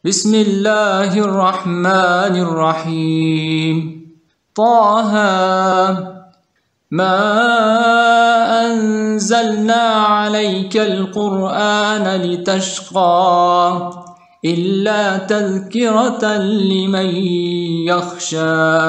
بسم الله الرحمن الرحيم. طه ما أنزلنا عليك القرآن لتشقى إلا تذكرة لمن يخشى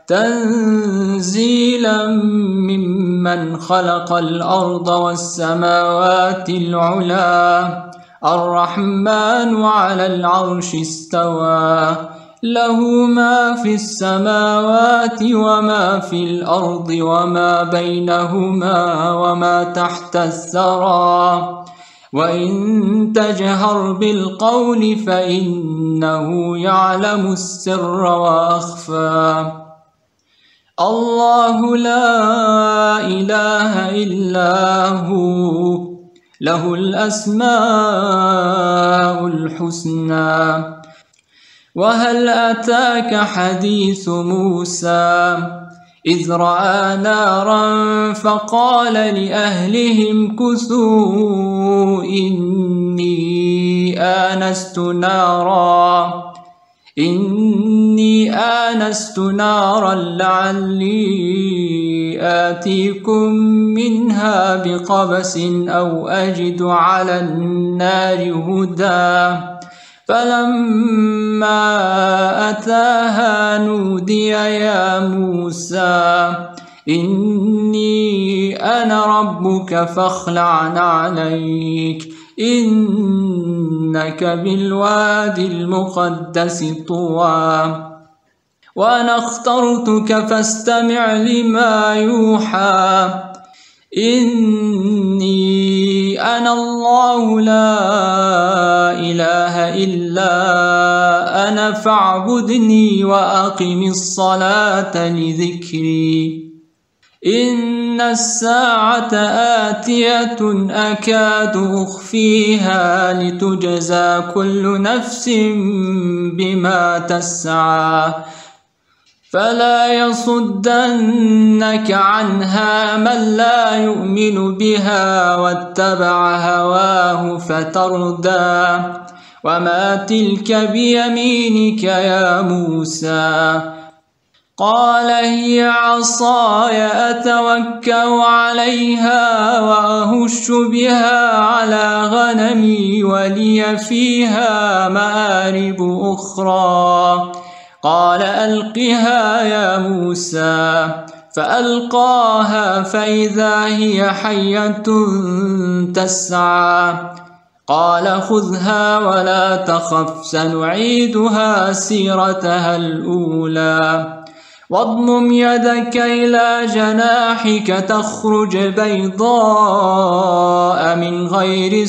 تنزيلا ممن خلق الأرض والسماوات العلى الرحمن على العرش استوى له ما في السماوات وما في الأرض وما بينهما وما تحت الثرى وإن تجهر بالقول فإنه يعلم السر وأخفى الله لا إله إلا هو له الأسماء الحسنى. وهل أتاك حديث موسى إذ رأى نارا فقال لأهلهم كثوا إني آنست نارا لعلي آتيكم منها بقبس أو أجد على النار هدى فلما أتاها نودي يا موسى إني أنا ربك فاخلع عليك إنك بالواد المقدس طوى وأنا اخترتك فاستمع لما يوحى إني أنا الله لا إله إلا أنا فاعبدني وأقم الصلاة لذكري إن الساعة آتية أكاد أخفيها لتجزى كل نفس بما تسعى فلا يصدنك عنها من لا يؤمن بها واتبع هواه فتردى وما تلك بيمينك يا موسى قال هي عصاي أتوكأ عليها وأهش بها على غنمي ولي فيها مآرب أخرى قال ألقها يا موسى فألقاها فإذا هي حية تسعى قال خذها ولا تخف سنعيدها سيرتها الأولى واضمم يدك إلى جناحك تخرج بيضاء من غير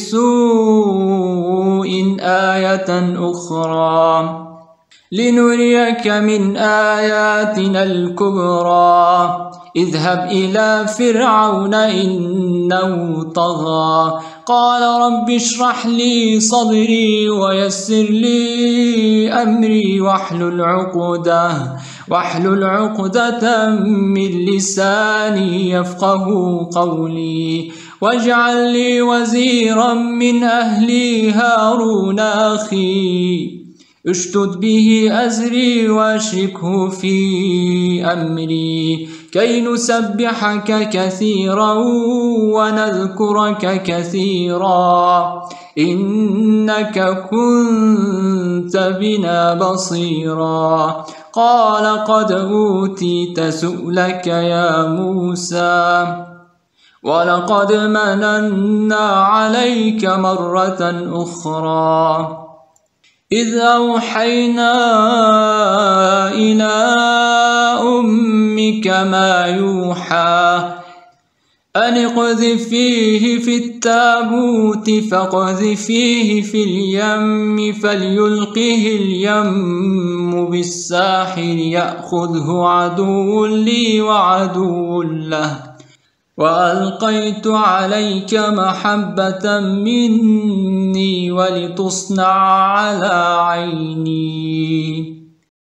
سوء آية أخرى لنريك من آياتنا الكبرى اذهب إلى فرعون إنه طغى قال رب اشرح لي صدري ويسر لي أمري واحلل عقدة من لساني يفقه قولي واجعل لي وزيرا من أهلي هارون أخي اشتد به أزري واشركه في أمري كي نسبحك كثيرا ونذكرك كثيرا إنك كنت بنا بصيرا قال قد أوتيت سؤلك يا موسى ولقد مننا عليك مرة أخرى إذ أوحينا إلى أمك ما يوحى أن اقذفيه في التابوت فاقذفيه في اليم فليلقه اليم بالساحل يأخذه عدو لي وعدو له وألقيت عليك محبة مني ولتصنع على عيني